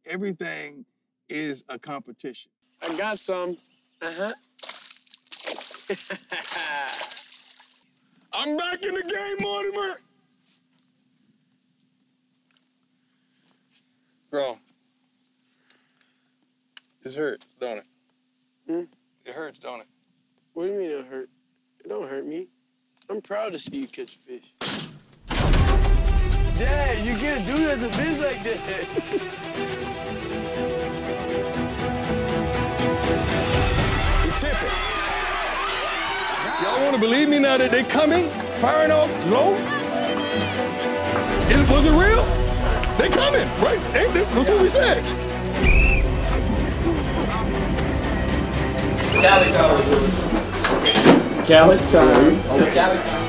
everything is a competition. I got some. I'm back in the game, Mortimer. Bro, this hurts, don't it? It hurts, don't it? What do you mean it hurt? It don't hurt me. I'm proud to see you catch a fish. Dad, you can't do that to fish like that. You're tipping. Y'all want to believe me now that they coming, firing off low? Was it real? They coming, right? That's what we said. Cali time. Cali time. Cali time.